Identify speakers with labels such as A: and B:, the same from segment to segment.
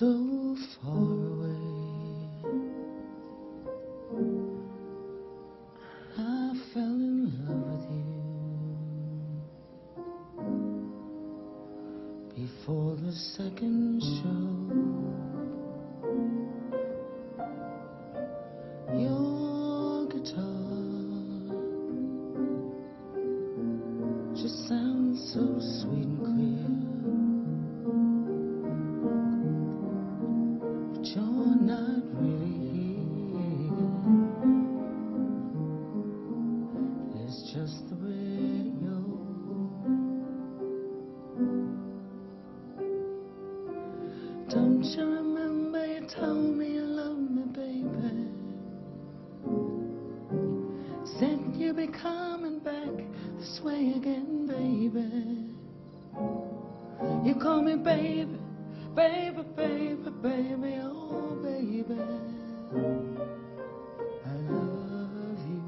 A: so far away. I fell in love with you before the second show. Your guitar just sounds so sweet and clear, but you're not really here. It's just the radio. Don't you remember you told me you loved me, baby? Said you'd be coming back this way again, baby. You call me baby, baby, baby, baby, oh baby, I love you.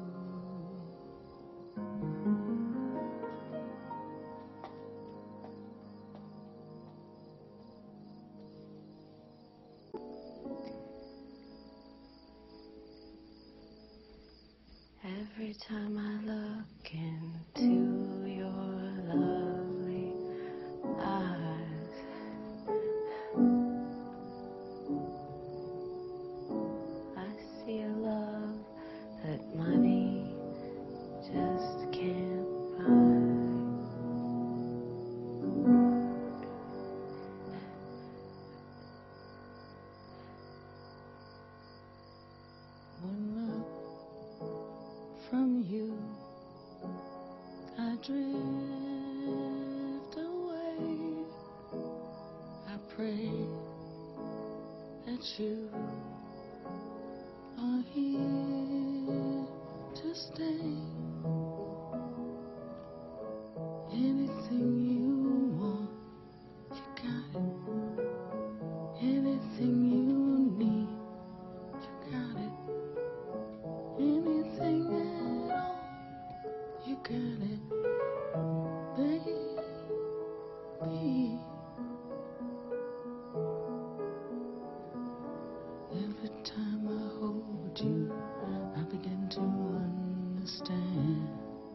B: Every time I look into your lovely eyes, I see a love that money just can't buy.
A: One look from you, I drift away. I pray that you are here to stay. Anything you want, you got it. Anything you need, you got it. Anything at all, you got it, baby. Every time I hold you, I begin to understand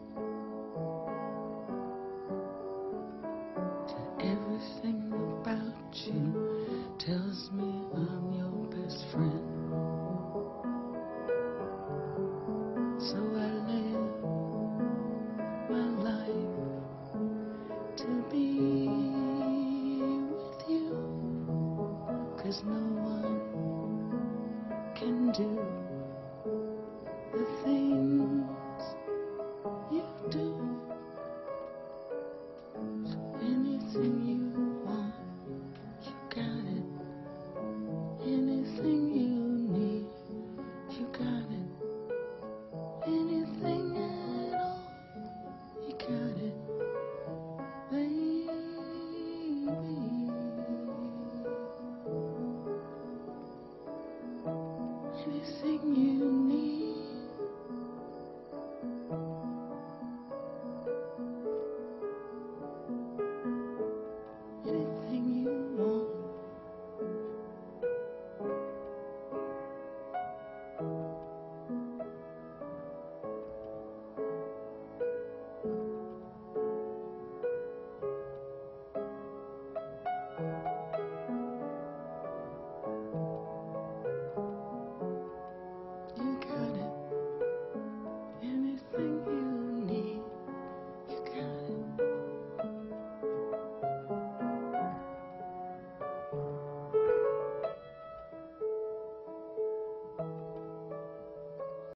A: that everything about you tells me I'm your best friend. So I live my life to be with you, 'cause no one can do the things you do. So anything you want, you got it. Anything you need, you got it. Anything at all, you got it, baby. Anything you need.